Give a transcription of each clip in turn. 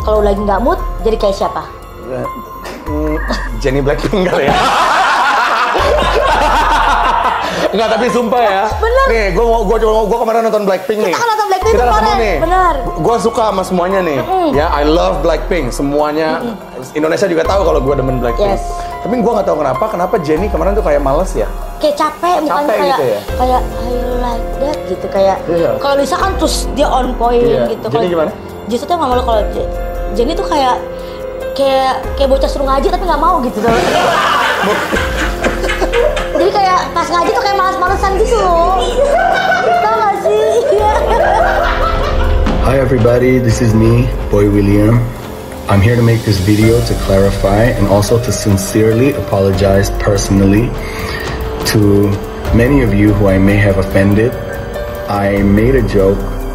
Kalau lagi nggak mood, jadi kayak siapa? Jennie Blackpink kali ya. Enggak, tapi sumpah ya. Bener. Nih, gue kemarin nonton Blackpink nih. Kita kan nonton Blackpink Kita kemarin. ketemu nih. Bener. Gue suka sama semuanya nih. Ya, I love Blackpink. Semuanya. Indonesia juga tahu kalau gue demen Blackpink. Yes. Tapi gue nggak tahu kenapa Jennie kemarin tuh kayak males ya. Kayak capek, mukanya kayak gitu ya? kayak I like that gitu kayak. Iya. Kalau Lisa kan terus dia on point Iya. gitu. Jennie gimana? Justru tuh nggak malu kalau Jennie tuh kayak bocah suruh ngaji tapi nggak mau gitu loh. Jadi kayak pas ngaji tuh kayak malas-malesan gitu loh. Tau gak sih? Hi everybody, this is me, Boy William. I'm here to make this video to clarify and also to sincerely apologize personally to many of you who I may have offended. I made a joke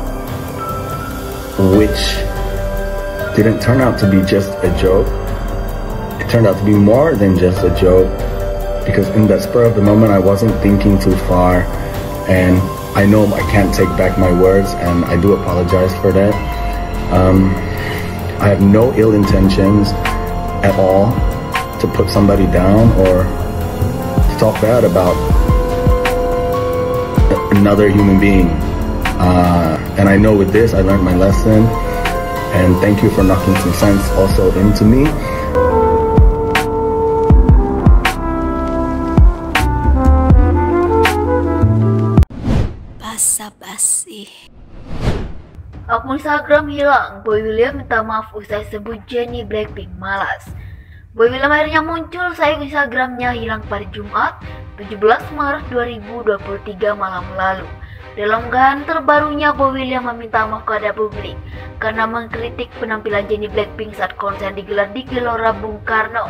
which didn't turn out to be just a joke. It turned out to be more than just a joke, because in that spur of the moment I wasn't thinking too far, and I know I can't take back my words, and I do apologize for that. I have no ill intentions at all to put somebody down or to talk bad about another human being. And I know with this I learned my lesson, and thank you for knocking some sense also into me. Basa-basi. Akun Instagram hilang, Boy William minta maaf usai sebut Jennie Blackpink malas. Boy William akhirnya muncul saat Instagramnya hilang pada Jumat 17 Maret 2023 malam lalu. Dalam unggahan terbarunya, Boy William meminta maaf kepada publik karena mengkritik penampilan Jennie Blackpink saat konser digelar di Gelora Bung Karno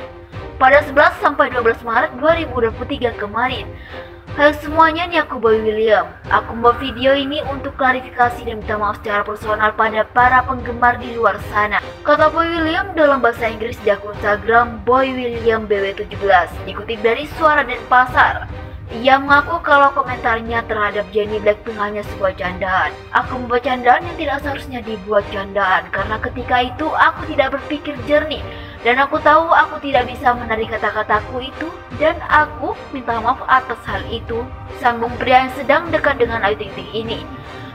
pada 11 sampai 12 Maret 2023 kemarin. Halo semuanya, nih aku Boy William. Aku membuat video ini untuk klarifikasi dan minta maaf secara personal pada para penggemar di luar sana, kata Boy William dalam bahasa Inggris di akun Instagram Boy William BW17, dikutip dari Suara Denpasar. Ia mengaku kalau komentarnya terhadap Jennie Blackpink hanya sebuah candaan. Aku membuat candaan yang tidak seharusnya dibuat candaan, karena ketika itu aku tidak berpikir jernih. Dan aku tahu aku tidak bisa menarik kata-kataku itu, dan aku minta maaf atas hal itu, sambung pria yang sedang dekat dengan Ayu Ting Ting ini.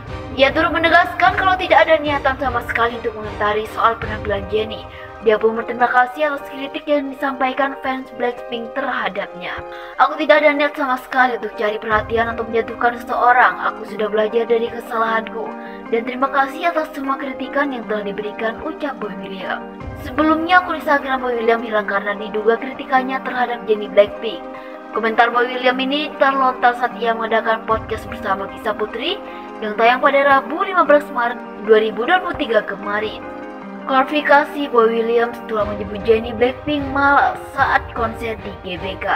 Ia turut menegaskan kalau tidak ada niatan sama sekali untuk mengomentari soal penampilan Jennie. Dia pun berterima kasih atas kritik yang disampaikan fans Blackpink terhadapnya. Aku tidak ada niat sama sekali untuk cari perhatian atau menjatuhkan seseorang. Aku sudah belajar dari kesalahanku. Dan terima kasih atas semua kritikan yang telah diberikan, ucap Boy William. Sebelumnya akun Instagram Boy William hilang karena diduga kritikannya terhadap Jennie Blackpink. Komentar Boy William ini terlontar saat ia mengadakan podcast bersama Kisah Putri yang tayang pada Rabu 15 Maret 2023 kemarin. Klarifikasi Boy William setelah menyebut Jennie Blackpink malas saat konser di GBK.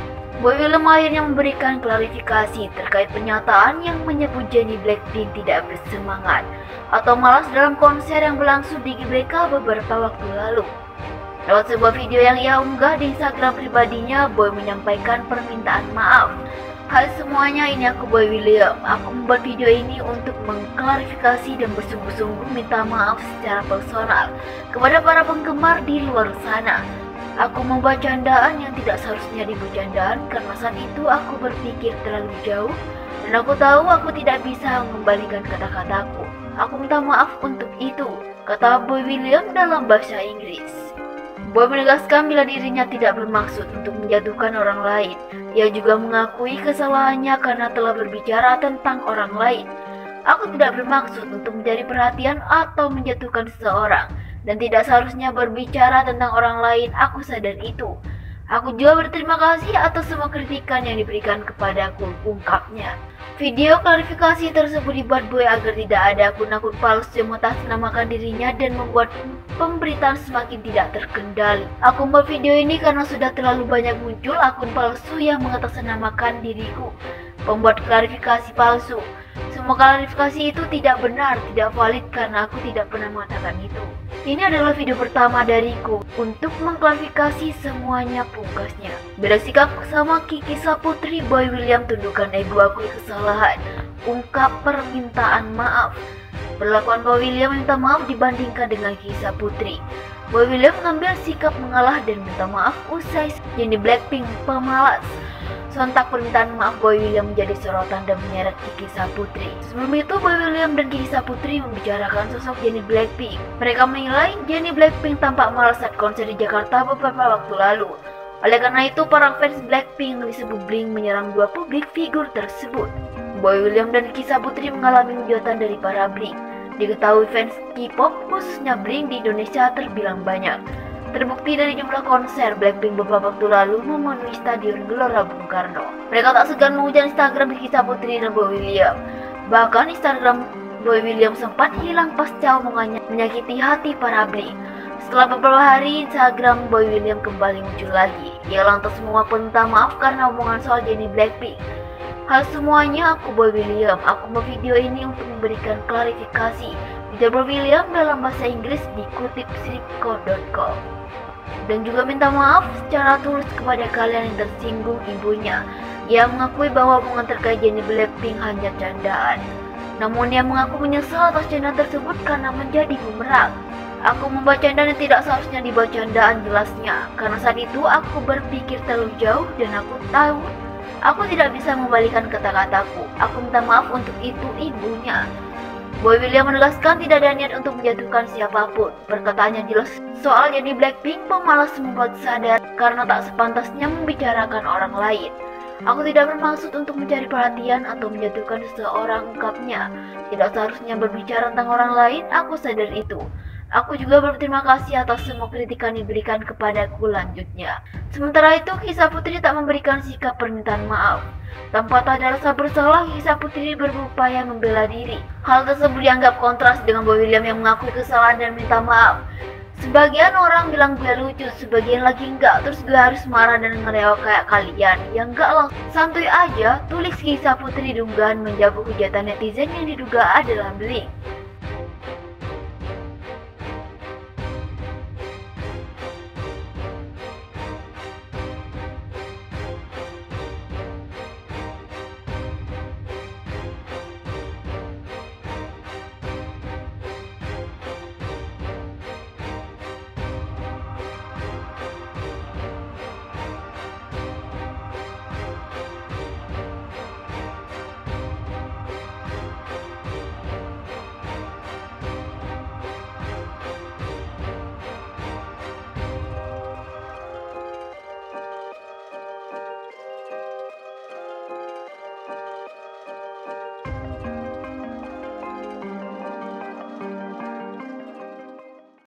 Boy William akhirnya memberikan klarifikasi terkait pernyataan yang menyebut Jennie Blackpink tidak bersemangat atau malas dalam konser yang berlangsung di GBK beberapa waktu lalu. Lewat sebuah video yang ia unggah di Instagram pribadinya, Boy menyampaikan permintaan maaf. Hai semuanya, ini aku Boy William. Aku membuat video ini untuk mengklarifikasi dan bersungguh-sungguh minta maaf secara personal kepada para penggemar di luar sana. Aku membuat candaan yang tidak seharusnya dibuat candaan karena saat itu aku berpikir terlalu jauh dan aku tahu aku tidak bisa mengembalikan kata-kataku. Aku minta maaf untuk itu, kata Boy William dalam bahasa Inggris. Boy menegaskan bila dirinya tidak bermaksud untuk menjatuhkan orang lain. Ia juga mengakui kesalahannya karena telah berbicara tentang orang lain. Aku tidak bermaksud untuk mencari perhatian atau menjatuhkan seseorang, dan tidak seharusnya berbicara tentang orang lain. Aku sadar itu. Aku juga berterima kasih atas semua kritikan yang diberikan kepadaku, ungkapnya. Video klarifikasi tersebut dibuat Boy agar tidak ada akun-akun palsu yang mengatasnamakan dirinya dan membuat pemberitaan semakin tidak terkendali. Aku membuat video ini karena sudah terlalu banyak muncul akun palsu yang mengatasnamakan diriku. Pembuat klarifikasi palsu. Semua klarifikasi itu tidak benar, tidak valid karena aku tidak pernah mengatakan itu. Ini adalah video pertama dariku untuk mengklarifikasi semuanya, pungkasnya. Beda sikap sama Kiki Saputri, Boy William tundukkan ego, akui kesalahan, ungkap permintaan maaf. Perlakuan Boy William minta maaf dibandingkan dengan Kisah Putri. Boy William mengambil sikap mengalah dan minta maaf usai Jennie Blackpink pemalas. Sontak permintaan maaf Boy William menjadi sorotan dan menyeret Kisah Putri. Sebelum itu Boy William dan Kisah Putri membicarakan sosok Jennie Blackpink. Mereka menilai Jennie Blackpink tampak malas saat konser di Jakarta beberapa waktu lalu. Oleh karena itu para fans Blackpink disebut Blink menyerang dua publik figur tersebut. Boy William dan Kisah Putri mengalami hujatan dari para Blink. Diketahui fans K-pop khususnya Blink di Indonesia terbilang banyak. Terbukti dari jumlah konser Blackpink beberapa waktu lalu memenuhi Stadion Gelora Bung Karno. Mereka tak segan menghujat Instagram Kisah Putri dan Boy William. Bahkan Instagram Boy William sempat hilang pasca omongannya menyakiti hati para Blink. Setelah beberapa hari, Instagram Boy William kembali muncul lagi. Ia lantas mengaku minta maaf karena omongan soal Jennie Blackpink. Hal semuanya aku Boy William, aku memvideo ini untuk memberikan klarifikasi. Ujar Boy William dalam bahasa Inggris dikutip Sripco.com. Dan juga minta maaf secara tulus kepada kalian yang tersinggung ibunya. Ia mengakui bahwa omongan terkait Jennie Blackpink hanya candaan. Namun ia mengaku menyesal atas candaan tersebut karena menjadi bumerang. Aku membaca candaan yang tidak seharusnya dibaca candaan, jelasnya. Karena saat itu aku berpikir terlalu jauh dan aku tahu aku tidak bisa membalikan kata-kataku. Aku minta maaf untuk itu ibunya. Boy William menegaskan tidak ada niat untuk menjatuhkan siapapun. Perkataannya jelas soal Jennie Blackpink pemalas membuat sadar karena tak sepantasnya membicarakan orang lain. Aku tidak bermaksud untuk mencari perhatian atau menjatuhkan seseorang, ungkapnya. Tidak seharusnya berbicara tentang orang lain, aku sadar itu. Aku juga berterima kasih atas semua kritikan yang diberikan kepadaku, lanjutnya. Sementara itu, Kisah Putri tak memberikan sikap permintaan maaf. Tanpa ada rasa bersalah, Kisah Putri berupaya membela diri. Hal tersebut dianggap kontras dengan Boy William yang mengakui kesalahan dan minta maaf. Sebagian orang bilang gue lucu, sebagian lagi enggak, terus gue harus marah dan ngerewak kayak kalian. Ya enggak lah, santuy aja, tulis Kisah Putri dugaan menjawab hujatan netizen yang diduga adalah Blink.